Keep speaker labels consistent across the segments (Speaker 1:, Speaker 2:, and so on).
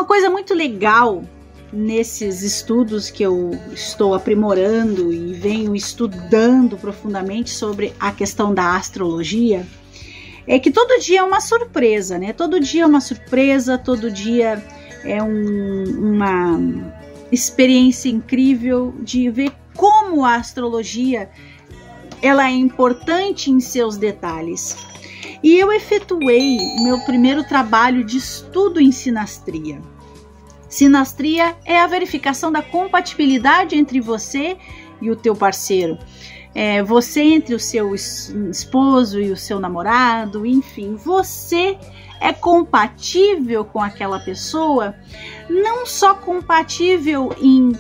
Speaker 1: coisa muito legal nesses estudos que eu estou aprimorando e venho estudando profundamente sobre a questão da astrologia, é que todo dia é uma surpresa, né? Todo dia é uma surpresa, todo dia é uma experiência incrível de ver como a astrologia ela é importante em seus detalhes. E eu efetuei meu primeiro trabalho de estudo em sinastria. Sinastria é a verificação da compatibilidade entre você e o teu parceiro. Você entre o seu esposo e o seu namorado, enfim, você é compatível com aquela pessoa, não só compatível em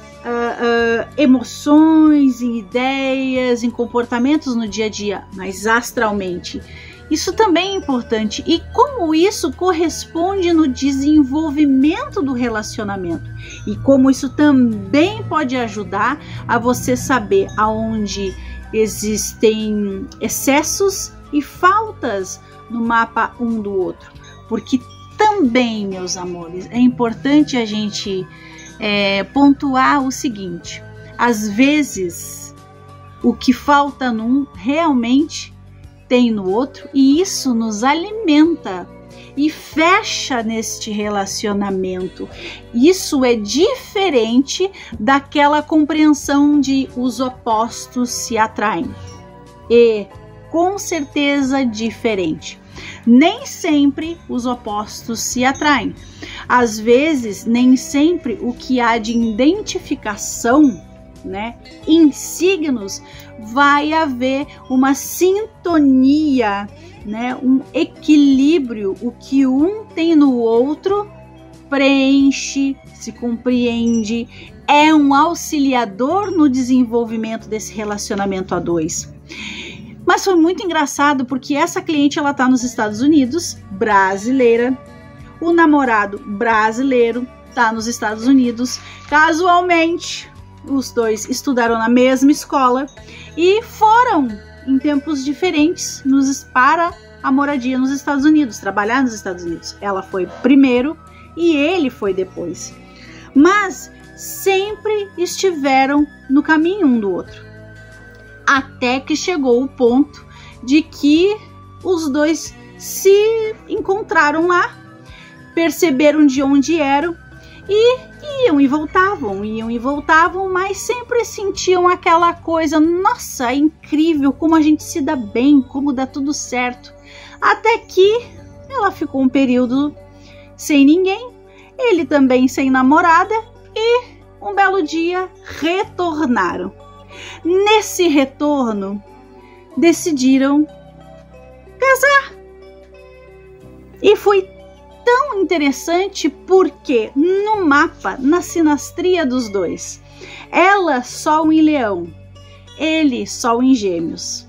Speaker 1: emoções, em ideias, em comportamentos no dia a dia, mas astralmente. Isso também é importante. E como isso corresponde no desenvolvimento do relacionamento. E como isso também pode ajudar a você saber aonde existem excessos e faltas no mapa um do outro. Porque também, meus amores, é importante a gente pontuar o seguinte: às vezes o que falta num realmente tem no outro, e isso nos alimenta e fecha neste relacionamento. Isso é diferente daquela compreensão de os opostos se atraem. E com certeza diferente. Nem sempre os opostos se atraem. Às vezes, nem sempre o que há de identificação, né, em signos, vai haver uma sintonia, né, um equilíbrio. O que um tem no outro preenche, se compreende, é um auxiliador no desenvolvimento desse relacionamento a dois. Mas foi muito engraçado porque essa cliente ela tá nos Estados Unidos, brasileira, o namorado brasileiro tá nos Estados Unidos, casualmente os dois estudaram na mesma escola e foram em tempos diferentes para a moradia nos Estados Unidos, trabalhar nos Estados Unidos. Ela foi primeiro e ele foi depois. Mas sempre estiveram no caminho um do outro. Até que chegou o ponto de que os dois se encontraram lá, perceberam de onde eram e iam e voltavam, mas sempre sentiam aquela coisa: nossa, é incrível como a gente se dá bem, como dá tudo certo. Até que ela ficou um período sem ninguém, ele também sem namorada, e um belo dia retornaram. Nesse retorno, decidiram casar. E foi tão interessante porque no mapa, na sinastria dos dois, ela Sol em Leão, ele Sol em Gêmeos,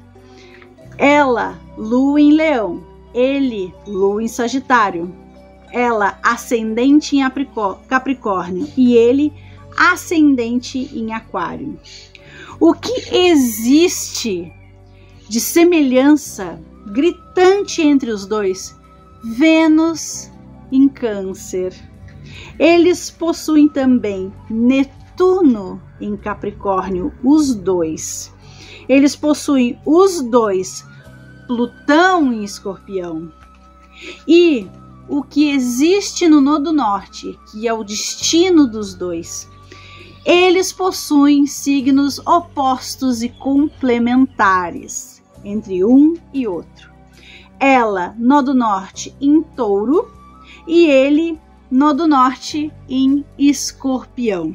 Speaker 1: ela Lua em Leão, ele Lua em Sagitário, ela ascendente em Capricórnio e ele ascendente em Aquário. O que existe de semelhança gritante entre os dois? Vênus em Câncer. Eles possuem também Netuno em Capricórnio, os dois. Eles possuem os dois Plutão em Escorpião. E o que existe no Nodo Norte, que é o destino dos dois, eles possuem signos opostos e complementares entre um e outro. Ela, Nodo Norte em Touro, e ele, Nodo Norte em Escorpião.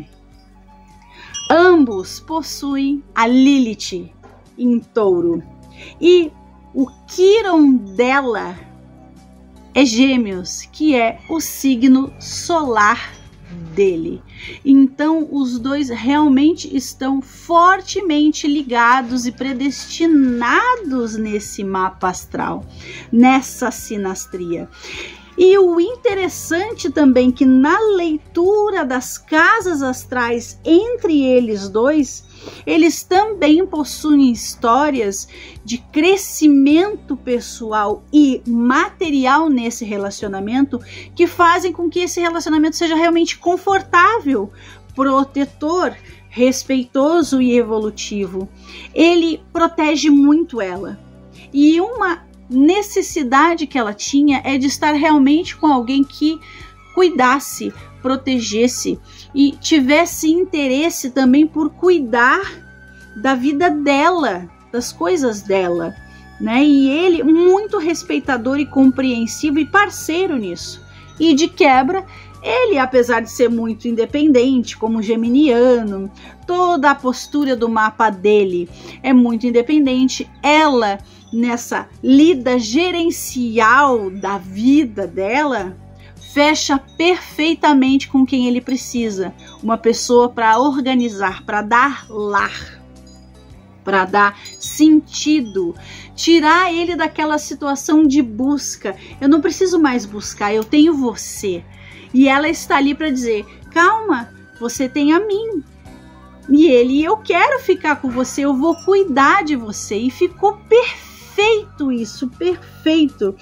Speaker 1: Ambos possuem a Lilith em Touro. E o Quirón dela é Gêmeos, que é o signo solar dele. Então os dois realmente estão fortemente ligados e predestinados nesse mapa astral, nessa sinastria. E o interessante também que na leitura das casas astrais entre eles dois, eles também possuem histórias de crescimento pessoal e material nesse relacionamento que fazem com que esse relacionamento seja realmente confortável, protetor, respeitoso e evolutivo. Ele protege muito ela. E uma necessidade que ela tinha é de estar realmente com alguém que cuidasse, protegesse e tivesse interesse também por cuidar da vida dela, das coisas dela, né? E ele muito respeitador e compreensivo e parceiro nisso. E de quebra, ele, apesar de ser muito independente, como geminiano, toda a postura do mapa dele é muito independente, ela, nessa lida gerencial da vida dela, fecha perfeitamente com quem ele precisa. Uma pessoa para organizar, para dar lar, para dar sentido, tirar ele daquela situação de busca. Eu não preciso mais buscar, eu tenho você. E ela está ali para dizer, calma, você tem a mim. E ele, eu quero ficar com você, eu vou cuidar de você. E ficou perfeito isso, perfeito.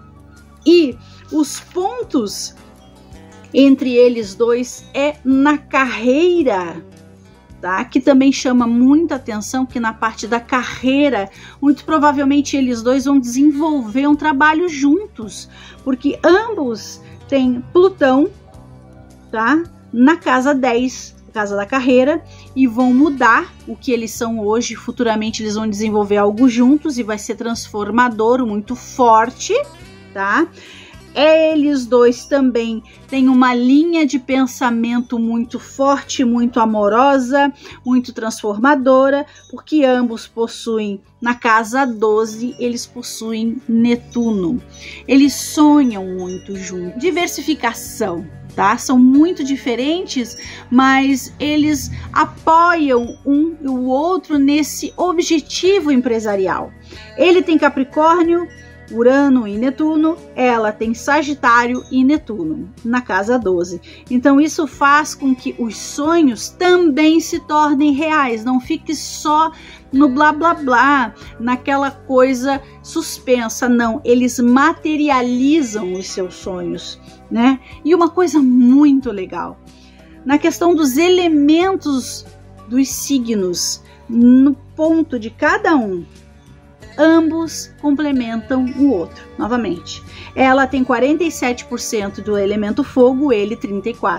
Speaker 1: E os pontos entre eles dois é na carreira, tá? Que também chama muita atenção, que na parte da carreira, muito provavelmente eles dois vão desenvolver um trabalho juntos, porque ambos têm Plutão, tá? Na casa 10, casa da carreira, e vão mudar o que eles são hoje. Futuramente eles vão desenvolver algo juntos e vai ser transformador, muito forte, tá? Eles dois também têm uma linha de pensamento muito forte, muito amorosa, muito transformadora, porque ambos possuem, na casa 12, eles possuem Netuno. Eles sonham muito juntos. Diversificação, tá? São muito diferentes, mas eles apoiam um e o outro nesse objetivo empresarial. Ele tem Capricórnio, Urano e Netuno, ela tem Sagitário e Netuno na casa 12. Então isso faz com que os sonhos também se tornem reais, não fique só no blá blá blá, naquela coisa suspensa, não, eles materializam os seus sonhos, né? E uma coisa muito legal, na questão dos elementos dos signos, no ponto de cada um, ambos complementam o outro. Novamente, ela tem 47% do elemento fogo, ele 34%.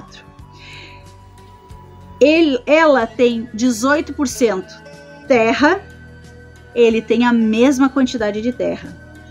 Speaker 1: Ela tem 18% terra, ele tem a mesma quantidade de terra.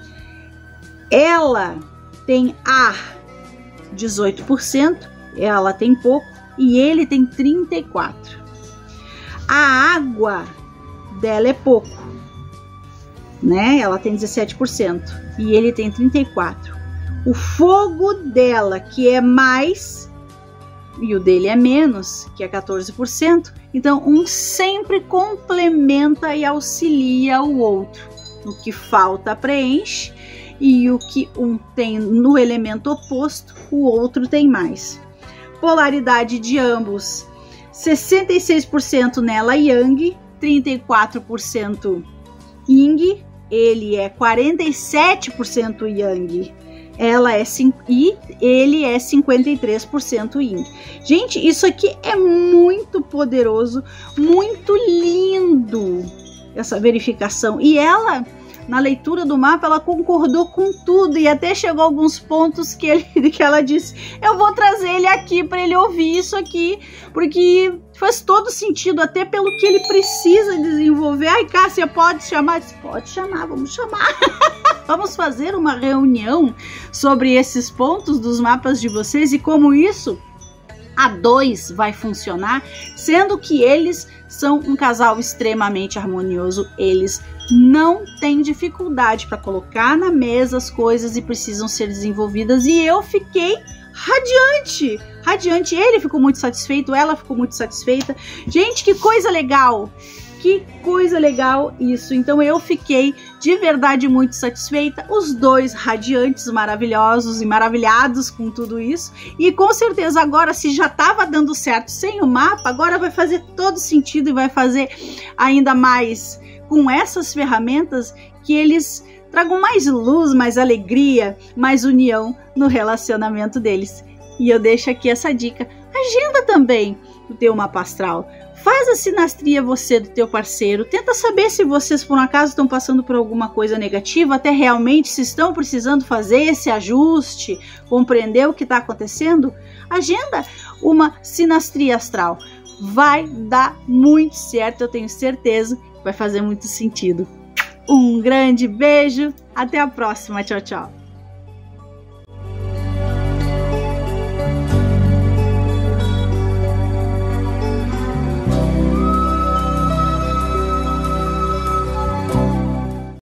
Speaker 1: Ela tem ar, 18%, ela tem pouco, e ele tem 34%. A água dela é pouco, né? Ela tem 17% e ele tem 34%. O fogo dela, que é mais, e o dele é menos, que é 14%. Então, um sempre complementa e auxilia o outro. O que falta preenche, e o que um tem no elemento oposto, o outro tem mais. Polaridade de ambos: 66% nela Yang, 34% Yin. Ele é 47% Yang, ela é e ele é 53% Yin. Gente, isso aqui é muito poderoso, muito lindo, essa verificação. E ela, na leitura do mapa, ela concordou com tudo e até chegou a alguns pontos que ela disse, eu vou trazer ele aqui para ele ouvir isso aqui, porque faz todo sentido, até pelo que ele precisa desenvolver. Ai, Cássia, pode chamar? Pode chamar, vamos chamar. Vamos fazer uma reunião sobre esses pontos dos mapas de vocês e como isso a 2 vai funcionar, sendo que eles são um casal extremamente harmonioso. Eles não têm dificuldade para colocar na mesa as coisas e precisam ser desenvolvidas, e eu fiquei radiante. Ele ficou muito satisfeito, ela ficou muito satisfeita. Gente, que coisa legal, Que coisa legal isso. Então eu fiquei de verdade muito satisfeita, os dois radiantes, maravilhosos e maravilhados com tudo isso, e com certeza agora, se já estava dando certo sem o mapa, agora vai fazer todo sentido e vai fazer ainda mais com essas ferramentas, que eles tragam mais luz, mais alegria, mais união no relacionamento deles. E eu deixo aqui essa dica. Agenda também o teu mapa astral. Faz a sinastria você do teu parceiro. Tenta saber se vocês por um acaso estão passando por alguma coisa negativa, até realmente se estão precisando fazer esse ajuste, compreender o que está acontecendo. Agenda uma sinastria astral. Vai dar muito certo, eu tenho certeza que vai fazer muito sentido. Um grande beijo, até a próxima, tchau, tchau.